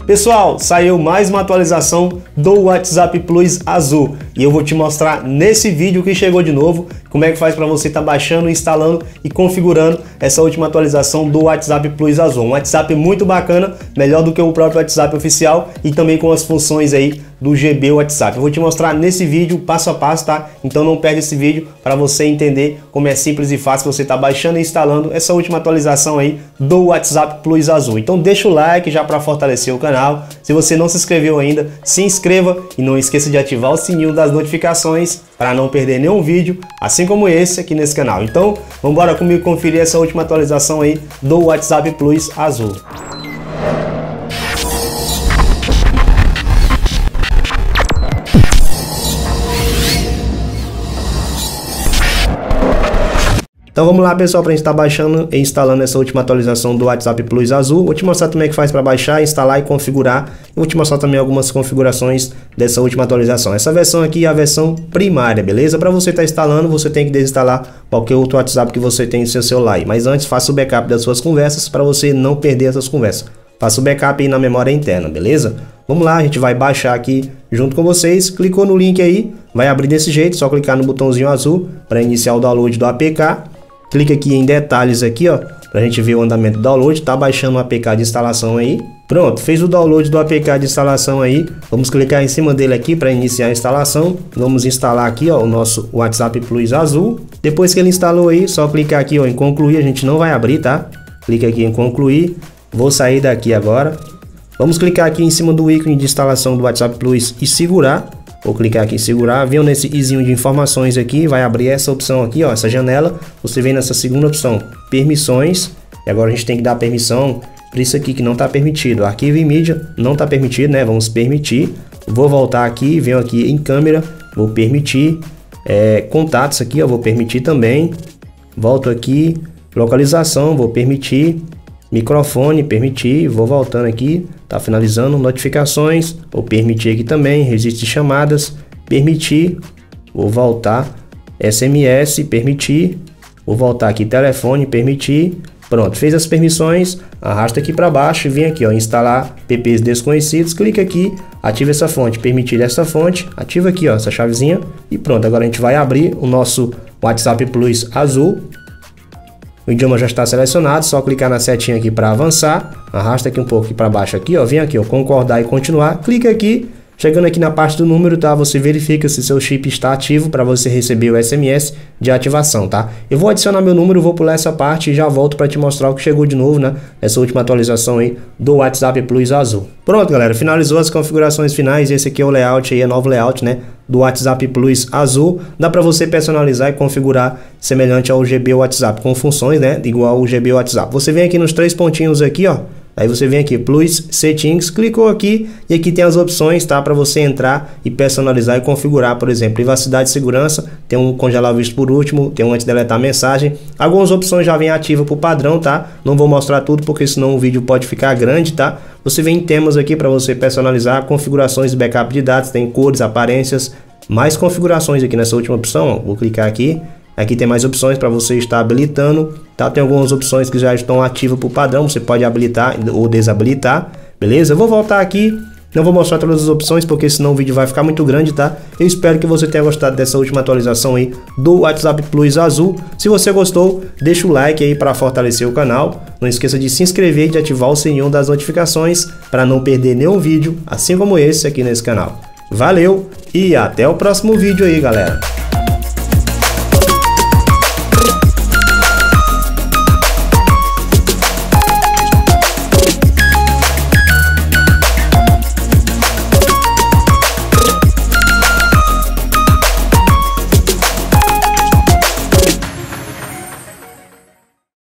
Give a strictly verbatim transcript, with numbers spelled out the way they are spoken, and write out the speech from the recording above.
Pessoal, saiu mais uma atualização do WhatsApp Plus Azul e eu vou te mostrar nesse vídeo que chegou de novo como é que faz para você estar tá baixando, instalando e configurando essa última atualização do WhatsApp Plus Azul. Um WhatsApp muito bacana, melhor do que o próprio WhatsApp oficial e também com as funções aí do G B WhatsApp. Eu vou te mostrar nesse vídeo passo a passo, tá? Então não perde esse vídeo para você entender como é simples e fácil você tá baixando e instalando essa última atualização aí do WhatsApp Plus Azul. Então deixa o like já para fortalecer o canal. Se você não se inscreveu ainda, se inscreva e não esqueça de ativar o sininho das notificações para não perder nenhum vídeo, assim como esse aqui nesse canal. Então vamos embora comigo conferir essa última atualização aí do WhatsApp Plus Azul. Então vamos lá, pessoal, para a gente estar tá baixando e instalando essa última atualização do WhatsApp Plus Azul. Vou te mostrar também o que faz para baixar, instalar e configurar. Eu vou te mostrar também algumas configurações dessa última atualização. Essa versão aqui é a versão primária, beleza? Para você estar tá instalando, você tem que desinstalar qualquer outro WhatsApp que você tem no seu celular. Mas antes, faça o backup das suas conversas para você não perder essas conversas. Faça o backup aí na memória interna, beleza? Vamos lá, a gente vai baixar aqui junto com vocês. Clicou no link aí, vai abrir desse jeito, só clicar no botãozinho azul para iniciar o download do A P K. Clica aqui em detalhes aqui, ó, pra gente ver o andamento do download. Tá baixando o A P K de instalação aí. Pronto, fez o download do A P K de instalação aí. Vamos clicar em cima dele aqui para iniciar a instalação. Vamos instalar aqui, ó, o nosso WhatsApp Plus Azul. Depois que ele instalou aí, só clicar aqui, ó, em concluir. A gente não vai abrir, tá? Clica aqui em concluir. Vou sair daqui agora. Vamos clicar aqui em cima do ícone de instalação do WhatsApp Plus e segurar. Vou clicar aqui em segurar, vem nesse izinho de informações aqui, vai abrir essa opção aqui, ó, essa janela. Você vem nessa segunda opção, permissões, e agora a gente tem que dar permissão para isso aqui que não está permitido. Arquivo e mídia não está permitido, né? Vamos permitir. Vou voltar aqui, venho aqui em câmera, vou permitir. É, contatos aqui, ó, vou permitir também. Volto aqui, localização, vou permitir. Microfone, permitir, vou voltando aqui, tá finalizando, notificações, vou permitir aqui também, registro de chamadas, permitir, vou voltar, S M S, permitir, vou voltar aqui, telefone, permitir, pronto, fez as permissões, arrasta aqui para baixo, vem aqui, ó, instalar P Ps desconhecidos, clica aqui, ativa essa fonte, permitir essa fonte, ativa aqui, ó, essa chavezinha e pronto, agora a gente vai abrir o nosso WhatsApp Plus Azul. O idioma já está selecionado, só clicar na setinha aqui para avançar, arrasta aqui um pouco para baixo aqui, ó, vem aqui, ó, concordar e continuar, clica aqui, chegando aqui na parte do número, tá? Você verifica se seu chip está ativo para você receber o S M S de ativação, tá? Eu vou adicionar meu número, vou pular essa parte e já volto para te mostrar o que chegou de novo, né? Essa última atualização aí do WhatsApp Plus Azul. Pronto, galera, finalizou as configurações finais, esse aqui é o layout aí, é novo layout, né? Do WhatsApp Plus Azul, dá para você personalizar e configurar semelhante ao G B WhatsApp, com funções, né, igual ao G B WhatsApp. Você vem aqui nos três pontinhos aqui, ó, aí você vem aqui, Plus Settings, clicou aqui e aqui tem as opções, tá, para você entrar e personalizar e configurar, por exemplo, privacidade e segurança, tem um congelar o visto por último, tem um anti-deletar mensagem, algumas opções já vem ativa por padrão, tá, não vou mostrar tudo porque senão o vídeo pode ficar grande, tá. Você vem em temas aqui para você personalizar, configurações de backup de dados, tem cores, aparências, mais configurações aqui nessa última opção, ó. Vou clicar aqui, aqui tem mais opções para você estar habilitando, tá? Tem algumas opções que já estão ativas por padrão, você pode habilitar ou desabilitar, beleza? Eu vou voltar aqui, não vou mostrar todas as opções porque senão o vídeo vai ficar muito grande, tá? Eu espero que você tenha gostado dessa última atualização aí do WhatsApp Plus Azul. Se você gostou, deixa o like aí para fortalecer o canal. Não esqueça de se inscrever e de ativar o sininho das notificações para não perder nenhum vídeo, assim como esse aqui nesse canal. Valeu e até o próximo vídeo aí, galera!